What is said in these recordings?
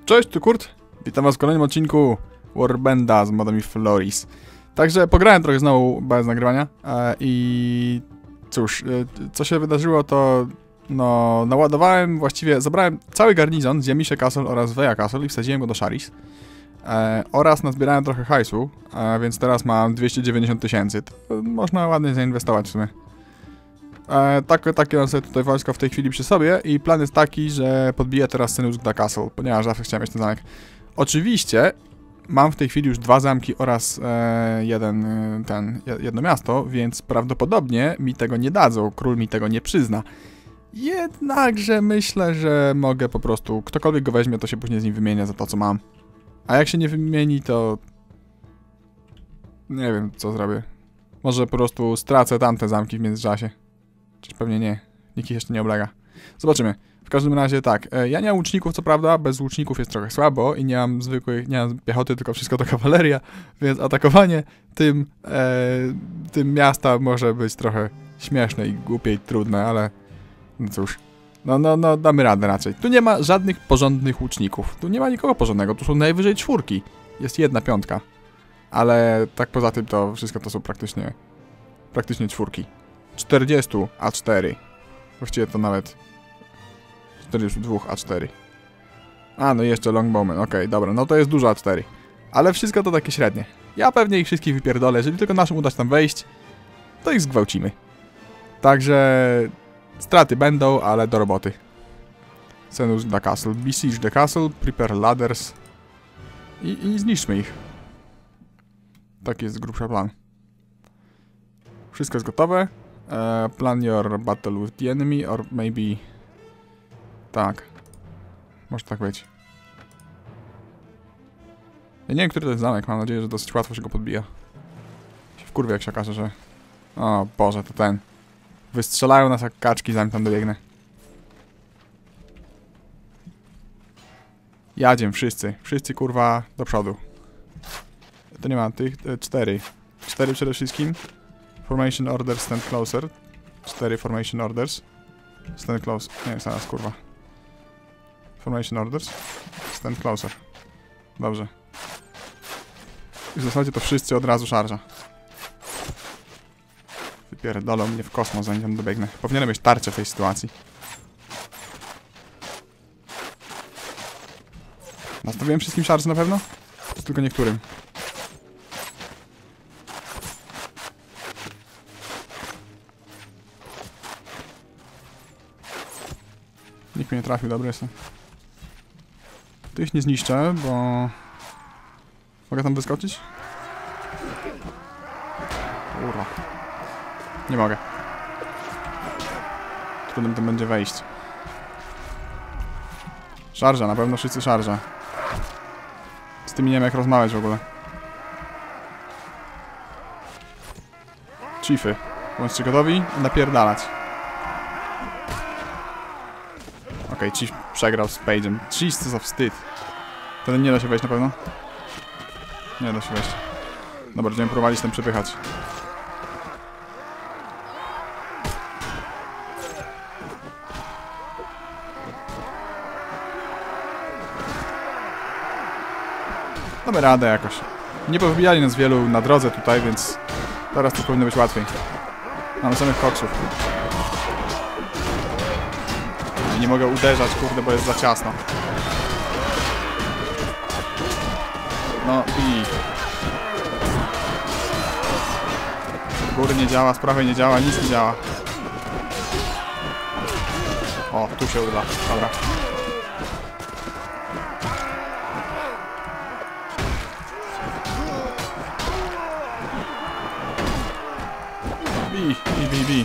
Cześć, tu Kurt. Witam was w kolejnym odcinku Warbanda z modami Floris. Także pograłem trochę znowu bez nagrywania i cóż, co się wydarzyło to no naładowałem, właściwie zabrałem cały garnizon z Yamisze Castle oraz Veja Castle i wsadziłem go do Sharis. Oraz nazbierałem trochę hajsu, więc teraz mam 290 000. Można ładnie zainwestować w sumie. Takie mam sobie tutaj wojsko w tej chwili przy sobie i plan jest taki, że podbiję teraz Senusgda Castle, ponieważ zawsze chciałem mieć ten zamek. Oczywiście mam w tej chwili już 2 zamki oraz jedno miasto, więc prawdopodobnie mi tego nie dadzą, król mi tego nie przyzna. Jednakże myślę, że mogę po prostu, ktokolwiek go weźmie, to się później z nim wymienię za to, co mam. A jak się nie wymieni, to nie wiem, co zrobię. Może po prostu stracę tamte zamki w międzyczasie. Czyż pewnie nie. Nikt ich jeszcze nie oblega. Zobaczymy. W każdym razie tak. Ja nie mam łuczników, co prawda. Bez łuczników jest trochę słabo i nie mam nie mam piechoty, tylko wszystko to kawaleria. Więc atakowanie tym miasta może być trochę śmieszne i głupie i trudne, ale no cóż. No, damy radę raczej. Tu nie ma żadnych porządnych łuczników. Tu nie ma nikogo porządnego. Tu są najwyżej 4. Jest 1 piątka. Ale tak poza tym to wszystko to są praktycznie 4. 40 A4. Właściwie to nawet 42 A4. A, no i jeszcze longbowman. Okej, dobra, no to jest dużo A4. Ale wszystko to takie średnie. Ja pewnie ich wszystkich wypierdolę. Jeżeli tylko naszym uda się tam wejść, to ich zgwałcimy. Także straty będą, ale do roboty. Senusgda Castle. Besiege the castle, prepare ladders. I zniszczmy ich. Taki jest grubsza plan. Wszystko jest gotowe. Plan your battle with the enemy, or maybe... Tak. Może tak być. Ja nie wiem, który to jest zamek. Mam nadzieję, że dosyć łatwo się go podbija. Się wkurwię, jak się okaże, że... O Boże, to ten. Wystrzelają nas jak kaczki, zanim tam dobiegnę. Jadziem, wszyscy. Wszyscy, kurwa, do przodu. To nie ma tych... 4. 4 przede wszystkim. Formation orders, stand closer. 4 formation orders. Stand close. Nie, zaraz, kurwa. Formation orders. Stand closer. Dobrze. I w zasadzie to wszyscy od razu szarża. Wypierdolą mnie w kosmos, zanim tam dobiegnę. Powinienem mieć tarczę w tej sytuacji. Nastawiłem wszystkim szarży na pewno? Czy tylko niektórym? Nikt mnie nie trafił, dobry jestem. Tych nie zniszczę, bo... Mogę tam wyskoczyć? Kurwa. Nie mogę. Trudno mi tam będzie wejść. Szarża, na pewno wszyscy szarża. Z tymi nie wiem jak rozmawiać w ogóle. Chiefy. Bądźcie gotowi i napierdalać. Okej, Chief przegrał z Page'em. Jeez, co za wstyd. Ten nie da się wejść na pewno? Nie da się wejść. Dobra, będziemy próbowali się tam przepychać. Damy radę jakoś. Nie powybijali nas wielu na drodze tutaj, więc teraz to powinno być łatwiej. Mamy samych koksów. Nie mogę uderzać, kurde, bo jest za ciasno. No i... Z góry nie działa, z prawej nie działa, nic nie działa. O, tu się uda, dobra. Bij.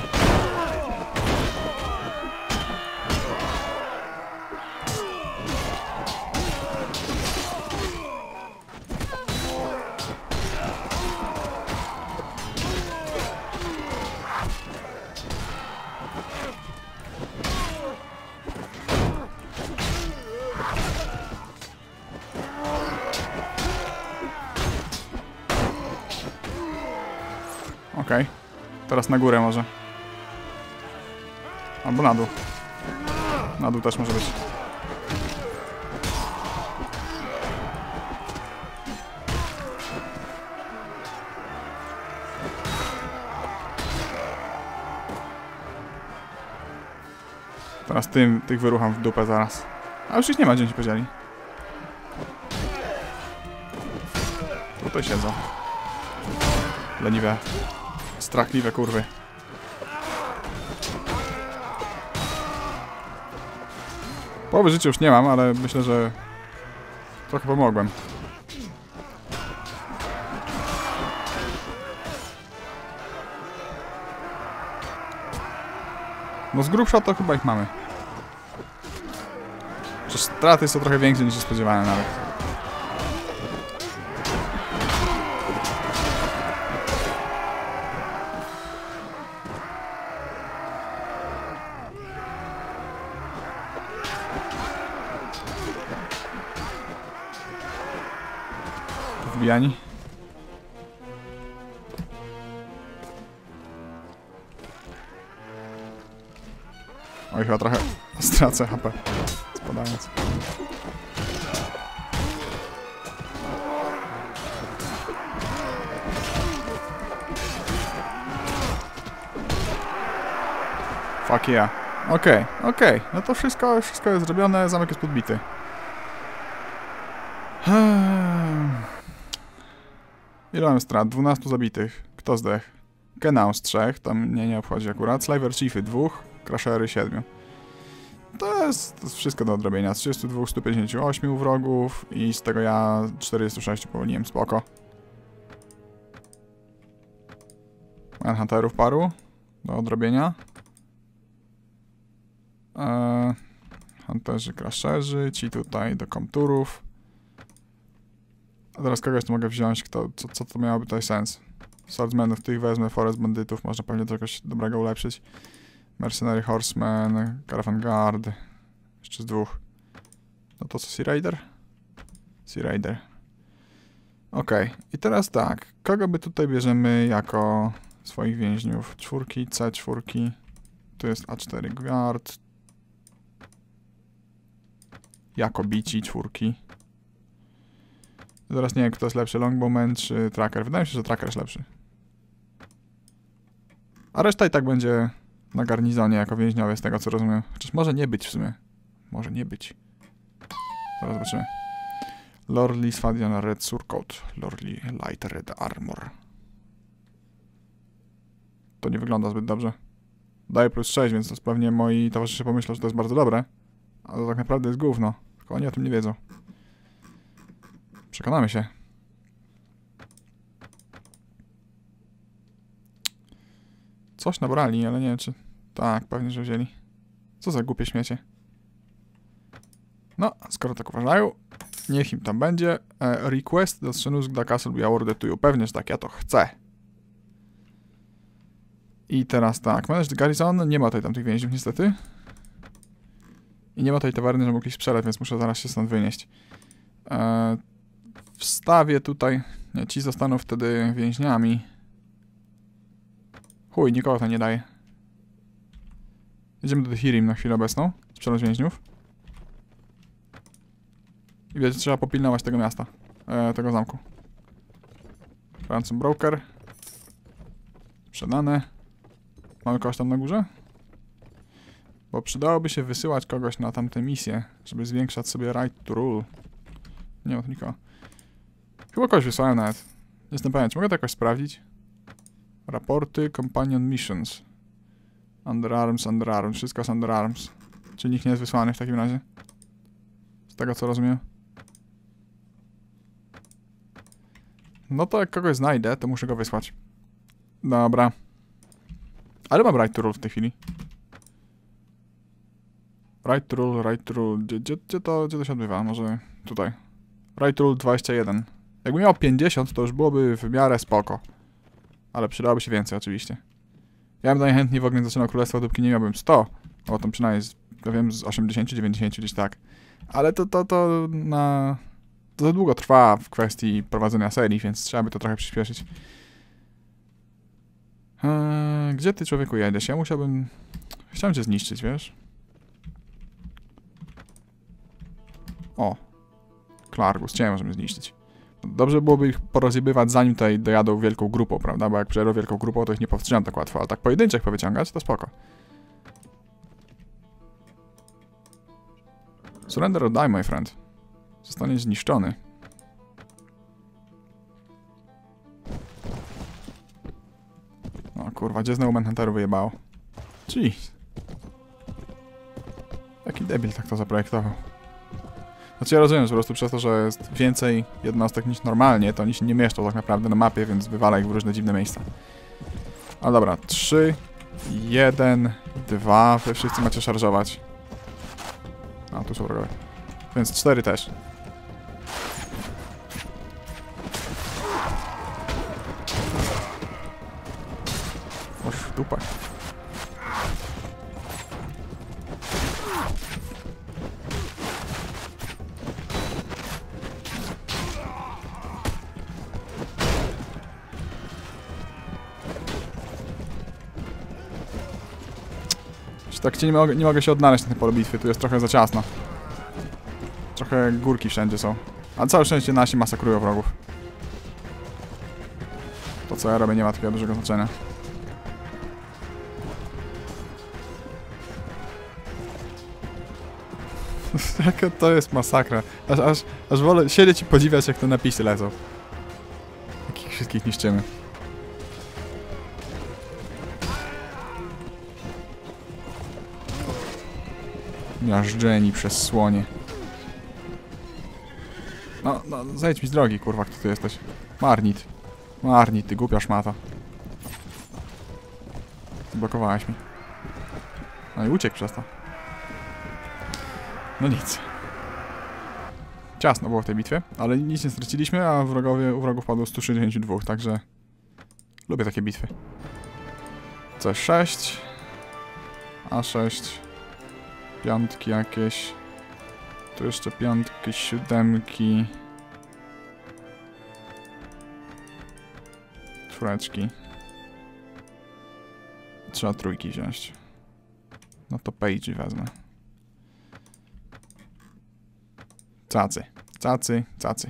Okej. Teraz na górę może. Albo na dół. Na dół też może być. Teraz tych wyrucham w dupę zaraz. A już ich nie ma, gdzie się podzieli. Tutaj siedzą. Leniwe. Strachliwe kurwy. Połowy życia już nie mam, ale myślę, że trochę pomogłem. No z grubsza to chyba ich mamy. Przecież straty są trochę większe niż się spodziewałem nawet. Wbijani. Oj, chyba trochę stracę HP, spadając. Fuck yeah. Okej. No to wszystko jest zrobione, zamek jest podbity. Ile mam strat? 12 zabitych. Kto zdech? Genau z 3, tam mnie nie obchodzi akurat. Slaver Chiefy 2, Crashery 7. To jest wszystko do odrobienia. Z 32, 158 wrogów i z tego ja 46 powolniłem, spoko. Manhunterów paru do odrobienia. Hunterzy, Crasherzy, ci tutaj do komturów. A teraz kogoś tu mogę wziąć, co to miałoby tutaj sens? Swordsmanów tych wezmę, Forest Bandytów, można pewnie to jakoś dobrego ulepszyć. Mercenary Horseman, Caravan Guard. Jeszcze z 2. No to co, Sea Raider? Sea Raider. Okej. I teraz tak. Kogo by tutaj bierzemy jako swoich więźniów? 4, C4. Tu jest A4 Guard. Jako bici 4. Zaraz nie wiem, kto jest lepszy, Longbowman czy Tracker. Wydaje mi się, że Tracker jest lepszy. A reszta i tak będzie na garnizonie jako więźniowie, z tego co rozumiem. Chociaż może nie być w sumie. Może nie być. Zaraz zobaczymy. Lorli Sfadian Red Surcoat. Lorli Light Red Armor. To nie wygląda zbyt dobrze. Daje +6, więc to pewnie moi towarzysze pomyślą, że to jest bardzo dobre. Ale to tak naprawdę jest gówno. Tylko oni o tym nie wiedzą. Przekonamy się. Coś nabrali, ale nie wiem czy... Tak, pewnie, że wzięli. Co za głupie śmiecie. No, skoro tak uważają, niech im tam będzie. Request do Szenuzg da Castle be awarded to you. Pewnie, że tak, ja to chcę. I teraz tak, Managed Garrison, nie ma tutaj tamtych więźniów niestety. I nie ma tej tawerny, że mogli sprzedać, więc muszę zaraz się stąd wynieść. Wstawię tutaj... Nie, ci zostaną wtedy więźniami. Chuj, nikogo to nie daje. Jedziemy do Hirim na chwilę obecną. Sprzedać więźniów. I wiecie, trzeba popilnować tego miasta. Tego zamku. Ransom Broker. Sprzedane. Mamy kogoś tam na górze? Bo przydałoby się wysyłać kogoś na tamte misje, żeby zwiększać sobie right to rule. Nie ma tu nikogo. Chyba kogoś wysłałem nawet. Nie jestem pewien, czy mogę to jakoś sprawdzić? Raporty, Companion Missions. Underarms. Wszystko jest Underarms. Czyli nikt nie jest wysłany w takim razie. Z tego co rozumiem. No to jak kogoś znajdę, to muszę go wysłać. Dobra. Ale mam right to rule w tej chwili. Right to rule. Gdzie to się odbywa? Może tutaj. Right to rule 21. Jakbym miał 50, to już byłoby w miarę spoko. Ale przydałoby się więcej oczywiście. Ja bym najchętniej w ogóle zaczynał królestwo, dopóki nie miałbym 100. Bo tam przynajmniej, ja wiem, z 80, 90 gdzieś tak. Ale to za długo trwa w kwestii prowadzenia serii, więc trzeba by to trochę przyspieszyć. Gdzie ty, człowieku, jedziesz? Ja musiałbym... Chciałem cię zniszczyć, wiesz? O. Klargus, chciałem możemy zniszczyć. Dobrze byłoby ich porozjebywać, zanim tutaj dojadą wielką grupą, prawda? Bo jak przyjadą wielką grupą, to ich nie powstrzymam tak łatwo. Ale tak pojedynczych powyciągać, to spoko. Surrender or die, my friend. Zostanie zniszczony. O kurwa, gdzie znowu Manhunteru wyjebało? Jeez. Jaki debil tak to zaprojektował. Znaczy ja rozumiem, że po prostu przez to, że jest więcej jednostek niż normalnie, to oni się nie mieszczą tak naprawdę na mapie, więc wywala ich w różne dziwne miejsca. Ale dobra, 3, 1, 2, wy wszyscy macie szarżować. A, tu są wrogowie. Więc 4 też. Oż w dupę. Tak nie mogę się odnaleźć na tym polu bitwy, tu jest trochę za ciasno. Trochę górki wszędzie są. A całe szczęście nasi masakrują wrogów. To co ja robię nie ma takiego dużego znaczenia. Jaka to jest masakra. Aż wolę siedzieć i podziwiać, jak te napisy lecą. Jakich wszystkich niszczymy. Miażdżeni przez słonie. No, zejdź mi z drogi, kurwa, kto ty jesteś? Marnit. Marnit, ty głupia szmata. Zablokowałeś mi. No i uciekł przez to. No nic. Ciasno było w tej bitwie, ale nic nie straciliśmy, a u wrogów padło 162, także... Lubię takie bitwy. C6. A6. Piątki jakieś. Tu jeszcze piątki, siódemki. Czwóreczki. Trzeba trójki wziąć. No to page wezmę. Cacy. Cacy, cacy.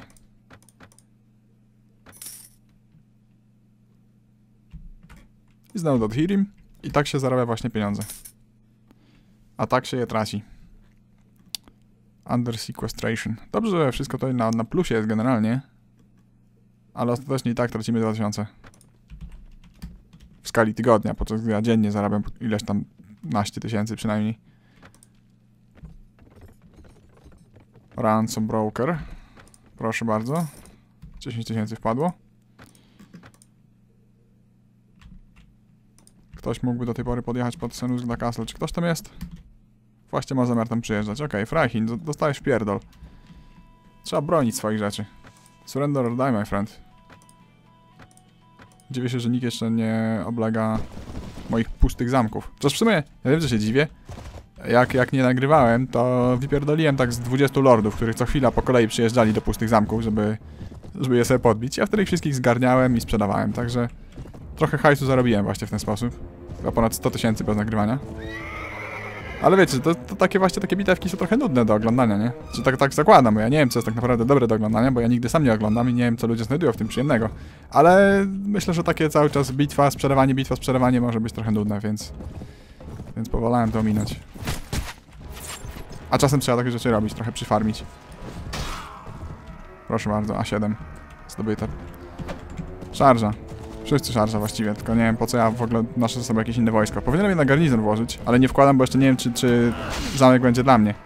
I znowu do Hirim. I tak się zarabia właśnie pieniądze. A tak się je traci. Under sequestration. Dobrze, że wszystko to na plusie jest generalnie. Ale ostatecznie i tak tracimy 2000. W skali tygodnia, podczas gdy ja dziennie zarabiam ileś tam naście tysięcy przynajmniej. Ransom broker. Proszę bardzo. 10 tysięcy wpadło. Ktoś mógłby do tej pory podjechać pod Senusda Castle. Czy ktoś tam jest? Właśnie ma zamiar tam przyjeżdżać. Okej, Freihin, dostałeś pierdol. Trzeba bronić swoich rzeczy. Surrender or die, my friend. Dziwię się, że nikt jeszcze nie oblega moich pustych zamków. Chociaż w sumie, ja wiem, że się dziwię. Jak nie nagrywałem, to wypierdoliłem tak z 20 lordów, których co chwila po kolei przyjeżdżali do pustych zamków, żeby je sobie podbić. Ja wtedy ich wszystkich zgarniałem i sprzedawałem, także trochę hajsu zarobiłem właśnie w ten sposób. Chyba ponad 100 tysięcy bez nagrywania. Ale wiecie, to takie właśnie takie bitewki są trochę nudne do oglądania, nie? Czy tak zakładam, bo ja nie wiem, co jest tak naprawdę dobre do oglądania, bo ja nigdy sam nie oglądam i nie wiem, co ludzie znajdują w tym przyjemnego. Ale myślę, że takie cały czas bitwa, sprzedawanie może być trochę nudne, więc powolałem to ominąć. A czasem trzeba takie rzeczy robić, trochę przyfarmić. Proszę bardzo, A7. Zdobyte. Szarża. Wszyscy szarża właściwie, tylko nie wiem po co ja w ogóle noszę ze sobą jakieś inne wojsko. Powinienem je na garnizon włożyć, ale nie wkładam, bo jeszcze nie wiem czy zamek będzie dla mnie.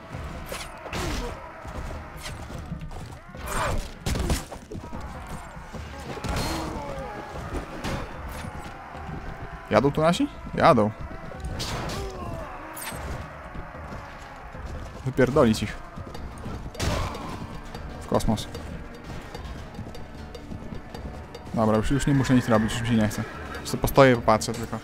Jadą tu nasi? Jadą. Wypierdolić ich. W kosmos. Dobra, już nie muszę nic robić, już mi się nie chce. Już sobie postoję i popatrzę tylko.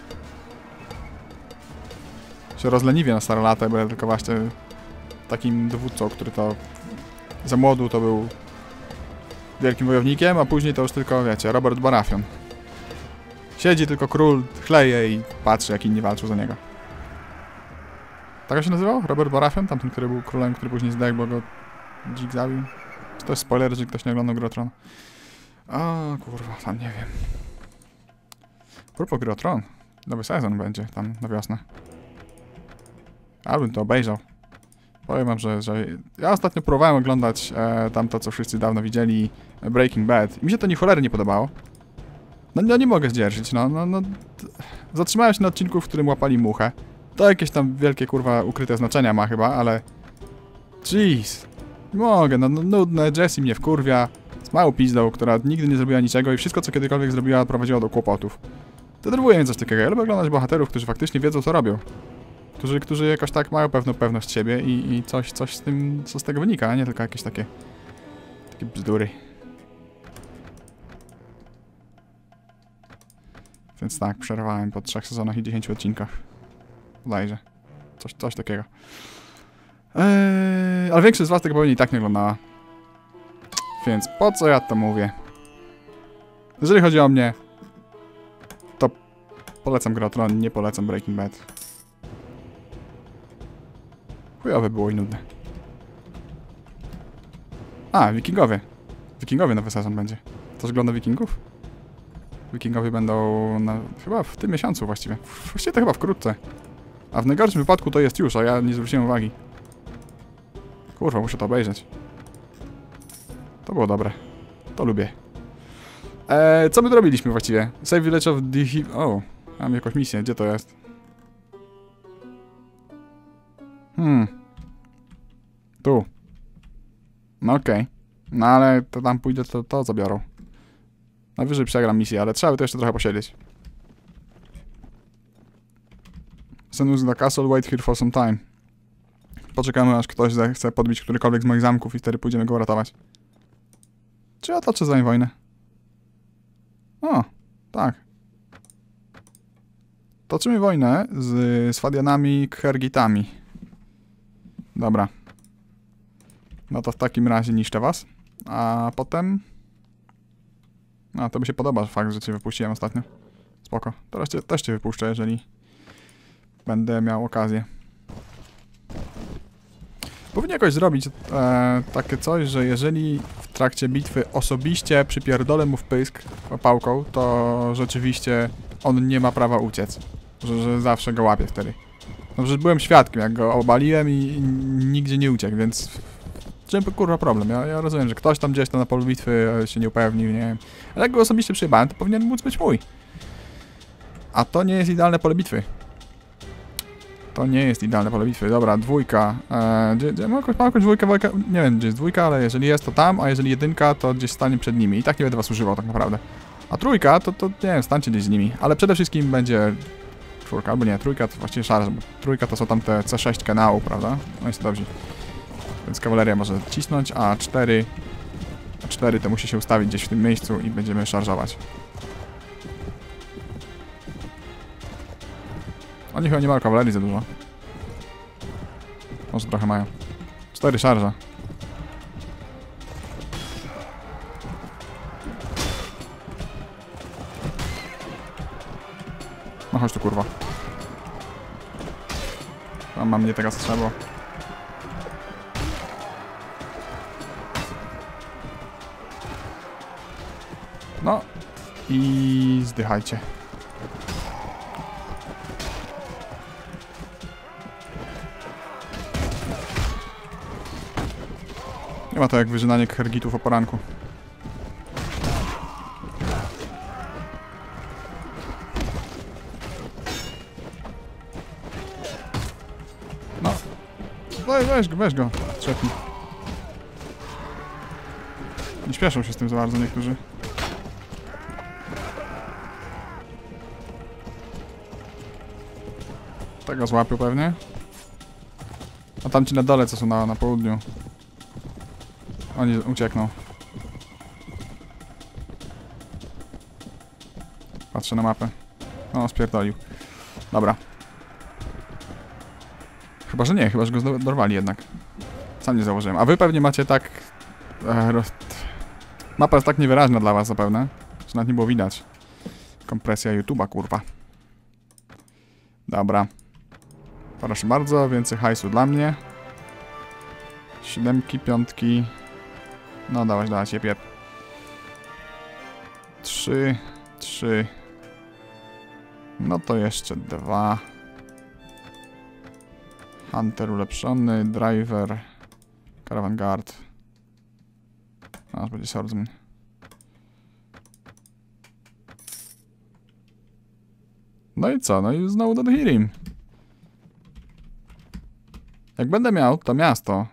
Się rozleniwię na stare lata, bo ja tylko właśnie takim dowódcą, który to za młodu to był wielkim wojownikiem, a później to już tylko, wiecie, Robert Baratheon. Siedzi tylko król, chleje i patrzy, jak inni walczą za niego. Tak się nazywał? Robert Baratheon? Tamten, który był królem, który później zdechł, bo go dzik zabił? Czy to jest spoiler, że ktoś nie oglądał Gry o Tron? O kurwa, tam nie wiem. Propos Gry o Tron. Nowy sezon będzie tam na wiosnę. Ja bym to obejrzał. Powiem wam, że ja ostatnio próbowałem oglądać tamto, co wszyscy dawno widzieli, Breaking Bad. I mi się to ni cholery nie podobało. No nie mogę zdzierżyć, no. Zatrzymałem się na odcinku, w którym łapali muchę. To jakieś tam wielkie, kurwa, ukryte znaczenia ma chyba, ale... Jeez. Nie mogę, no nudne, Jessie mnie wkurwia. Z małą pizdą, która nigdy nie zrobiła niczego i wszystko, co kiedykolwiek zrobiła, prowadziło do kłopotów. Denerwuje mnie coś takiego. Ja lubię oglądać bohaterów, którzy faktycznie wiedzą, co robią. Którzy jakoś tak mają pewną pewność siebie i coś z tym, co z tego wynika, a nie tylko jakieś takie bzdury. Więc tak, przerwałem po 3 sezonach i 10 odcinkach. Bodajże. Coś takiego. Ale większość z was tego pewnie i tak nie oglądała. Więc po co ja to mówię? Jeżeli chodzi o mnie, to polecam Grę o Tron, nie polecam Breaking Bad. Chujowe było i nudne. A, Wikingowie. Wikingowie nowy sezon będzie. Ktoś ogląda Wikingów? Wikingowie będą chyba w tym miesiącu właściwie. Właściwie to chyba wkrótce. A w najgorszym wypadku to jest już, a ja nie zwróciłem uwagi. Kurwa, muszę to obejrzeć. To było dobre. To lubię. Co my tu robiliśmy właściwie? Save Village of the... O, mam jakąś misję. Gdzie to jest? Tu. No okej. No ale to tam pójdę, to zabiorą. Najwyżej przegram misję, ale trzeba by to jeszcze trochę posiedzieć. Send us the castle, wait here for some time. Poczekamy, aż ktoś zechce podbić którykolwiek z moich zamków i wtedy pójdziemy go uratować. Czy ja toczę za nim wojnę? O, tak. Toczymy wojnę z Swadianami Khergitami. Dobra. No to w takim razie niszczę was. A potem... A, to by się podoba fakt, że cię wypuściłem ostatnio. Spoko. Teraz też cię wypuszczę, jeżeli będę miał okazję. Powinien jakoś zrobić takie coś, że jeżeli w trakcie bitwy osobiście przypierdolę mu w pysk pałką, to rzeczywiście on nie ma prawa uciec. Że zawsze go łapię wtedy. No przecież byłem świadkiem, jak go obaliłem i nigdzie nie uciekł, więc... Czym kurwa problem? Ja rozumiem, że ktoś tam gdzieś na polu bitwy się nie upewnił, nie wiem. Ale jak go osobiście przyjebałem, to powinien móc być mój. A to nie jest idealne pole bitwy. To nie jest idealne pole bitwy. Dobra, dwójka. Ma jakąś dwójkę, nie wiem gdzie jest dwójka, ale jeżeli jest to tam, a jeżeli jedynka, to gdzieś stanie przed nimi. I tak nie będę was używał tak naprawdę. A trójka, to nie wiem, stańcie gdzieś z nimi. Ale przede wszystkim będzie czwórka, albo nie, trójka to właściwie szarż, bo trójka to są tam te C6 kanału, prawda? No jest to dobrze. Więc kawaleria może cisnąć, a 4 to musi się ustawić gdzieś w tym miejscu i będziemy szarżować. Oni chyba nie mają kawalerii za dużo. Może trochę mają. 4 szarże. No chodź tu kurwa. Tam mam mnie teraz trzeba. No i zdychajcie. Nie ma to jak wyżynanie Khergitów o poranku. No. Weź go. Trzepnij. Nie śpieszą się z tym za bardzo niektórzy. Tego złapią pewnie. A tam ci na dole, co są na południu. Oni uciekną. Patrzę na mapę. O, spierdolił. Dobra. Chyba, że nie. Chyba, że go dorwali jednak. Sam nie założyłem. A wy pewnie macie tak... Mapa jest tak niewyraźna dla was zapewne, że nawet nie było widać. Kompresja YouTube'a, kurwa. Dobra. Proszę bardzo, więcej hajsu dla mnie. 7, 5. No dawać, jep. 3. No to jeszcze 2. Hunter ulepszony, driver, caravan guard. Aż będzie swordsman. No i co? No i znowu do Hirim. Jak będę miał to miasto,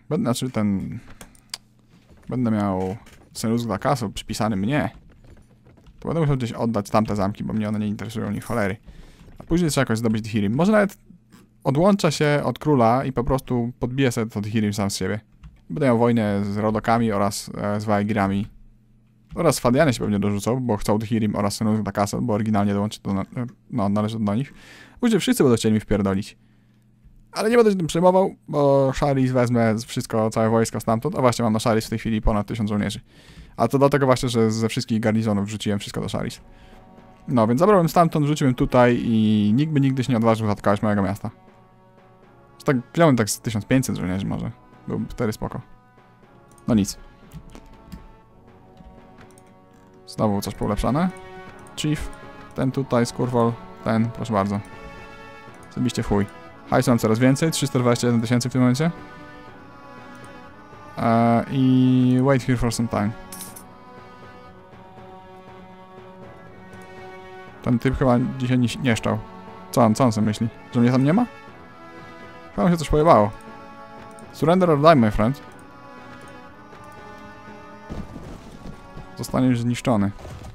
będę miał Senus dla Castle przypisany mnie, to będę musiał gdzieś oddać tamte zamki, bo mnie one nie interesują ni cholery. A później trzeba jakoś zdobyć Dhirim. Może nawet odłączę się od króla i po prostu podbiję sobie to Dhirim sam z siebie. Będę miał wojnę z Rodokami oraz z Vaegirami. Oraz Fadiany się pewnie dorzucą, bo chcą Dhirim oraz Senus dla Castle, bo oryginalnie dołączy do, należy do nich. Później wszyscy będą chcieli mi wpierdolić. Ale nie będę się tym przejmował, bo Sharis wezmę wszystko, całe wojsko stamtąd. A właśnie mam na Sharis w tej chwili ponad 1000 żołnierzy. A to dlatego właśnie, że ze wszystkich garnizonów wrzuciłem wszystko do Sharis. No, więc zabrałem stamtąd, wrzuciłem tutaj i nikt by nigdy się nie odważył zaatakować mojego miasta. Tak, wziąłem tak z 1500 żołnierzy może. Byłby wtedy spoko. No nic. Znowu coś poulepszane. Chief, ten tutaj, Skurwol, ten, proszę bardzo. Zabiście w chuj. Hajsu mam coraz więcej, 321 000 w tym momencie. I wait here for some time. Ten typ chyba dzisiaj nie szczał. Co on sobie myśli? Że mnie tam nie ma? Chyba mi się coś pojebało. Surrender or die, my friend. Zostanie już zniszczony.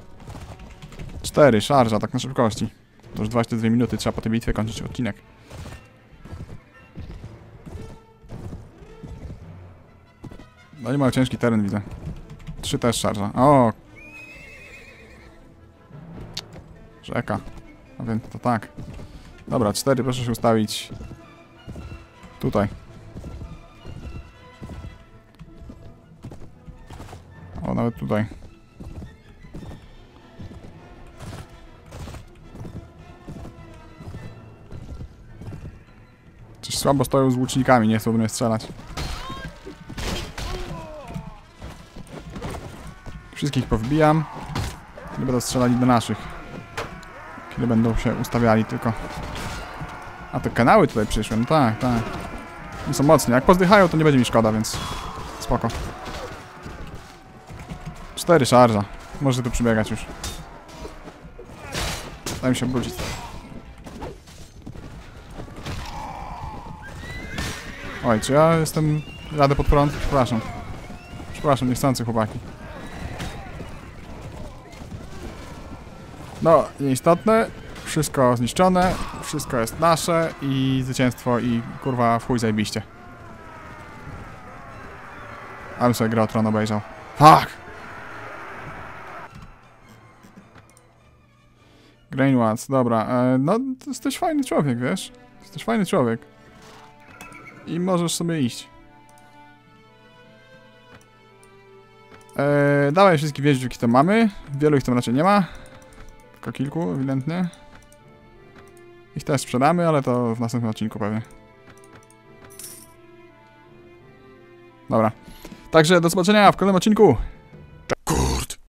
4, szarża, tak na szybkości. To już 22 minuty, trzeba po tej bitwie kończyć odcinek. No nie mają ciężki teren, widzę. 3 też szarża. O! Rzeka. No więc to tak. Dobra, 4 proszę się ustawić. Tutaj. O, nawet tutaj. Coś słabo stoją z łucznikami, nie chcą do mnie strzelać. Wszystkich powbijam. Nie będą strzelali do naszych. Kiedy będą się ustawiali tylko. A te kanały tutaj przyszły, no tak, tak. Nie są mocni. Jak pozdychają, to nie będzie mi szkoda, więc spoko. 4 szarża. Może tu przybiegać już. Daj mi się obrócić. Oj, czy ja jestem... Jadę pod prąd? Przepraszam. Przepraszam, niechcący chłopaki. No, nieistotne. Wszystko zniszczone. Wszystko jest nasze i zwycięstwo i kurwa w chuj zajebiście. Ale sobie grę o Tron obejrzał. Fuck! Grainwatts, dobra. No, to jesteś fajny człowiek, wiesz? Jesteś fajny człowiek. I możesz sobie iść. Dawaj wszystkich wieździów, jakie to mamy. Wielu ich tam raczej nie ma. Tylko kilku, ewidentnie. Ich też sprzedamy, ale to w następnym odcinku pewnie. Dobra. Także do zobaczenia w kolejnym odcinku.